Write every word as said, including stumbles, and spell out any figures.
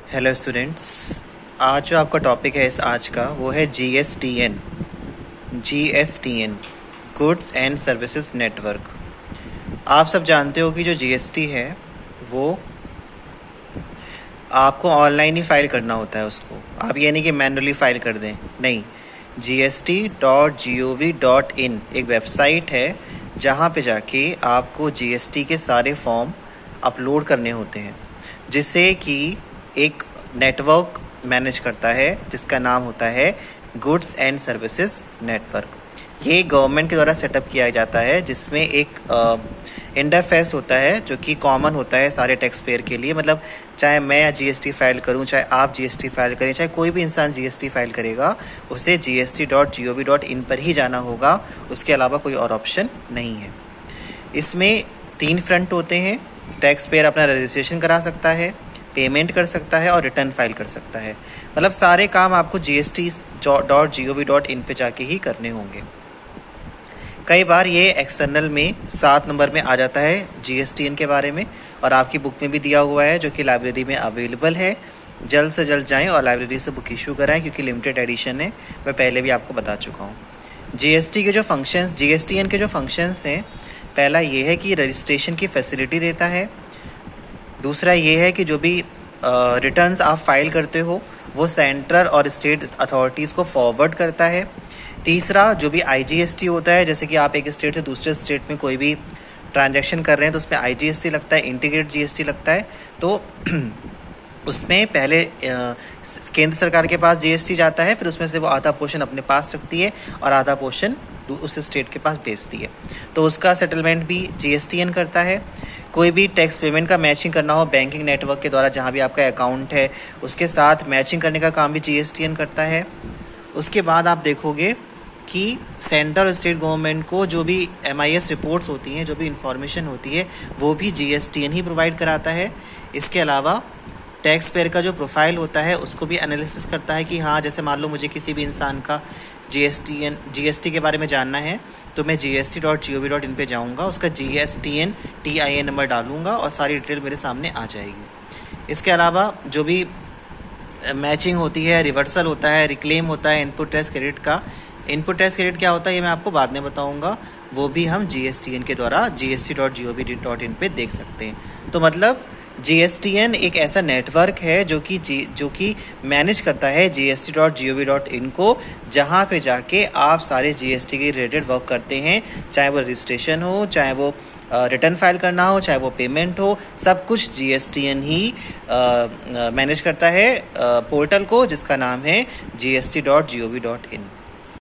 Hello students, आज जो आपका टॉपिक है इस आज का वो है G S T N G S T N goods and services network. आप सब जानते हो कि जो जी एस टी है वो आपको ऑनलाइन ही फाइल करना होता है। उसको आप ये नहीं कि मैनुअली फाइल कर दें, नहीं। G S T dot G O V dot in एक वेबसाइट है जहाँ पे जाके आपको जी एस टी के सारे फॉर्म अपलोड करने होते हैं, जिससे कि एक नेटवर्क मैनेज करता है जिसका नाम होता है गुड्स एंड सर्विसेज नेटवर्क। ये गवर्नमेंट के द्वारा सेटअप किया जाता है, जिसमें एक इंटरफेस होता है जो कि कॉमन होता है सारे टैक्स पेयर के लिए। मतलब चाहे मैं जीएसटी फाइल करूं, चाहे आप जीएसटी फाइल करें, चाहे कोई भी इंसान जीएसटी फाइल करेगा, उसे G S T dot G O V dot in पर ही जाना होगा। उसके अलावा कोई और ऑप्शन नहीं है। इसमें तीन फ्रंट होते हैं। टैक्स पेयर अपना रजिस्ट्रेशन करा सकता है, पेमेंट कर सकता है और रिटर्न फाइल कर सकता है। मतलब सारे काम आपको G S T dot G O V dot in पे जाके ही करने होंगे। कई बार ये एक्सटर्नल में सात नंबर में आ जाता है जी एस टी एन के बारे में, और आपकी बुक में भी दिया हुआ है जो कि लाइब्रेरी में अवेलेबल है। जल्द से जल्द जाएं और लाइब्रेरी से बुक इशू कराएं, क्योंकि लिमिटेड एडिशन है। मैं पहले भी आपको बता चुका हूँ। जी एस टी के जो functions G S T N के जो फंक्शंस हैं, पहला ये है कि रजिस्ट्रेशन की फैसिलिटी देता है। दूसरा ये है कि जो भी रिटर्न्स आप फाइल करते हो वो सेंट्रल और स्टेट अथॉरिटीज़ को फॉरवर्ड करता है। तीसरा, जो भी आई जी एस टी होता है, जैसे कि आप एक स्टेट से दूसरे स्टेट में कोई भी ट्रांजैक्शन कर रहे हैं तो उसमें आई जी एस टी लगता है, इंटीग्रेट जी एस टी लगता है। तो उसमें पहले केंद्र सरकार के पास जी एस टी जाता है, फिर उसमें से वो आधा पोर्शन अपने पास रखती है और आधा पोर्शन उस स्टेट के पास भेजती है। तो उसका सेटलमेंट भी जी एस टी एन करता है। कोई भी टैक्स पेमेंट का मैचिंग करना हो बैंकिंग नेटवर्क के द्वारा, जहां भी आपका अकाउंट है उसके साथ मैचिंग करने का काम भी जी एस टी एन करता है। उसके बाद आप देखोगे कि सेंट्रल और स्टेट गवर्नमेंट को जो भी एम आई एस रिपोर्ट्स होती हैं, जो भी इंफॉर्मेशन होती है, वो भी जी एस टी एन ही प्रोवाइड कराता है। इसके अलावा टैक्स पेयर का जो प्रोफाइल होता है उसको भी एनालिसिस करता है कि हाँ, जैसे मान लो मुझे किसी भी इंसान का G S T N G S T के बारे में जानना है, तो मैं G S T dot G O V dot in पे जाऊँगा, उसका G S T N T I N number डालूंगा और सारी डिटेल मेरे सामने आ जाएगी। इसके अलावा जो भी मैचिंग होती है, रिवर्सल होता है, रिक्लेम होता है इनपुट टैक्स क्रेडिट का। इनपुट टैक्स क्रेडिट क्या होता है ये मैं आपको बाद में बताऊंगा। वो भी हम जी एस टी एन के द्वारा G S T dot G O V dot in पे देख सकते हैं। तो मतलब जी एस टी एन एक ऐसा नेटवर्क है जो कि जो कि मैनेज करता है G S T dot G O V dot in को, जहां पे जाके आप सारे जी एस टी के रिलेटेड वर्क करते हैं, चाहे वो रजिस्ट्रेशन हो, चाहे वो रिटर्न फाइल करना हो, चाहे वो पेमेंट हो, सब कुछ जी एस टी एन ही मैनेज करता है पोर्टल को, जिसका नाम है G S T dot G O V dot इन।